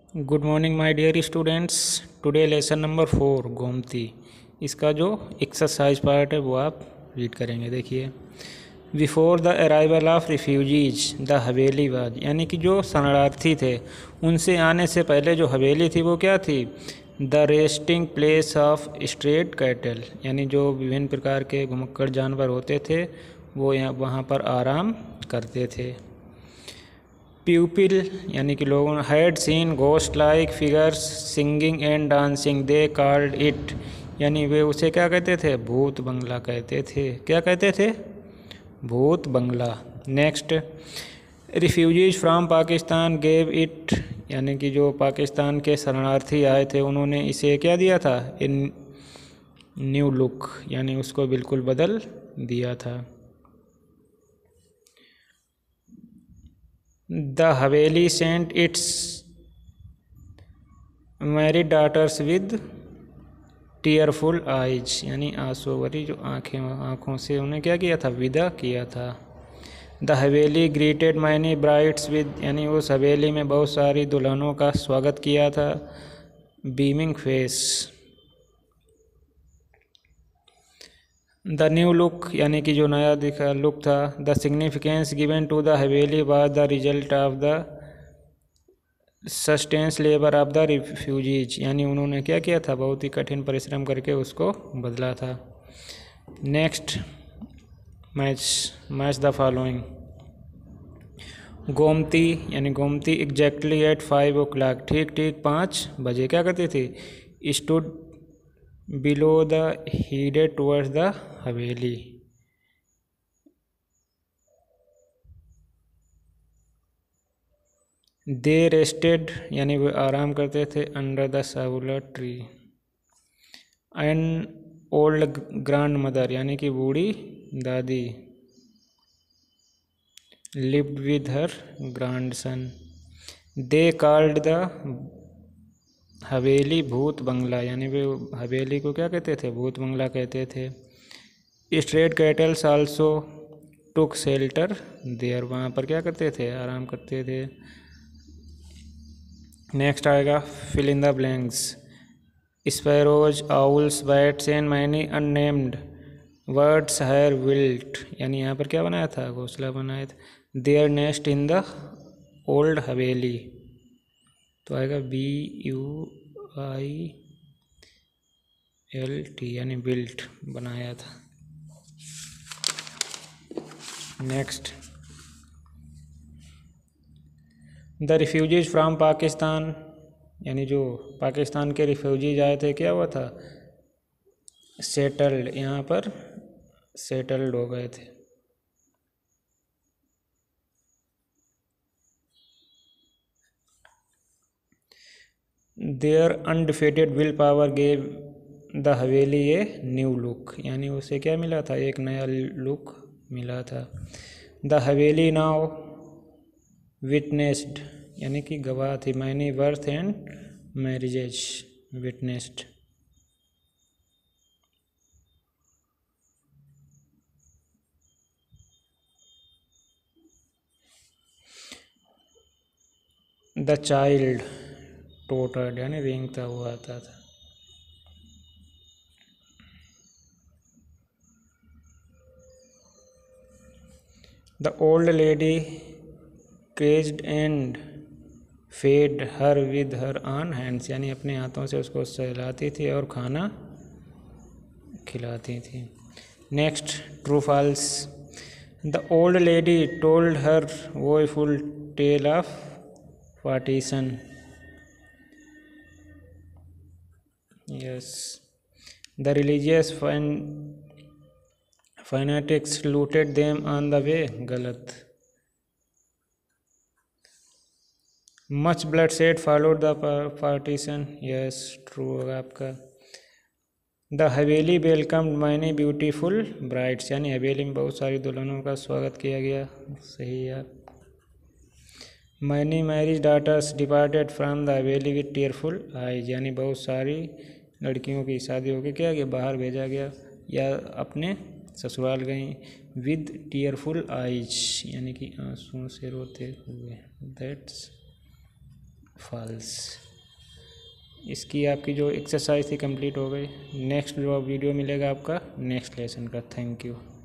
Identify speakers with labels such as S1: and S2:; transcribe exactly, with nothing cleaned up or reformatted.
S1: Good morning my dear students. Today lesson number four Gomti. इसका जो exercise part है वो आप रीड करेंगे। देखिए, before the arrival of refugees the haveli was, यानी कि जो शरणार्थी थे उनसे आने से पहले जो हवेली थी वो क्या थी? The resting place of stray cattle, यानी जो विभिन्न प्रकार के घुमक्कड़ जानवर होते थे वो यहाँ वहाँ पर आराम करते थे। पीपल, यानी कि लोगों ने had seen ghost like figures singing and dancing, they called it, यानी वे उसे क्या कहते थे? भूत बंगला कहते थे। क्या कहते थे? भूत बंगला। Next, refugees from Pakistan gave it, यानी कि जो पाकिस्तान के शरणार्थी आए थे उन्होंने इसे क्या दिया था? इन न्यू लुक, यानी उसको बिल्कुल बदल दिया था। The haveli sent its married daughters with tearful eyes, यानी आंसू भरी जो आँखें आँखों से उन्हें क्या किया था? विदा किया था। The Haveli greeted many brides with, यानी उस हवेली में बहुत सारी दुल्हनों का स्वागत किया था beaming face. The new look, यानी कि जो नया दिखा लुक था। The significance given to the haveli was the result of the sustained labour of the refugees, यानी उन्होंने क्या किया था? बहुत ही कठिन परिश्रम करके उसको बदला था। Next, match match the following. Gomti, यानी Gomti exactly at five o'clock, ठीक ठीक पाँच बजे क्या करती थी? Stood below the headed towards the haveli. They rested, यानी वे आराम करते थे अंडर द सावुलर tree. An old grandmother, यानी कि बूढ़ी दादी, lived with her grandson. They called the haveli bhoot बंगला, यानी वे हवेली को क्या कहते थे? भूत बंगला कहते थे। Stray cattles also took shelter there, वहाँ पर क्या करते थे? आराम करते थे। नेक्स्ट आएगा fill in the blanks. Sparrows, owls, bats and many unnamed birds had built, यानी यहाँ पर क्या बनाया था? घोंसला बनाया था। Their nest in the old haveli, तो आएगा B U I L T, यानी बिल्ट, बनाया था। Next, the refugees from Pakistan, यानी जो पाकिस्तान के रिफ्यूजीज आए थे क्या हुआ था? सेटल्ड, यहाँ पर सेटल्ड हो गए थे। Their undefeated will power gave the haveli a new look, यानी उसे क्या मिला था? एक नया लुक मिला था। द हवेली नाउ विटनेस्ड, यानी कि गवाह थी, many birth and marriages witnessed. The child tottered, यानी रेंगता हुआ आता था। The old lady caressed and fed her with her own hands, यानी अपने हाथों से उसको सहलाती थी और खाना खिलाती थी। Next, true false. The old lady told her woeful tale of partition, yes. The religious fanatics looted them on the way, गलत। Much blood shed followed the partition, yes, true होगा आपका। The Haveli welcomed many beautiful brides, यानी हवेली में बहुत सारी दुल्हनों का स्वागत किया गया, सही है। Many married daughters departed from the haveli with tearful eyes, यानी बहुत सारी लड़कियों की शादी होकर क्या गया? बाहर भेजा गया या अपने ससुराल गई। विद टीयरफुल आइज, यानी कि आंसुओं से रोते हुए। That's false. इसकी आपकी जो एक्सरसाइज थी कंप्लीट हो गई। नेक्स्ट जो वीडियो मिलेगा आपका नेक्स्ट लेसन का। Thank you.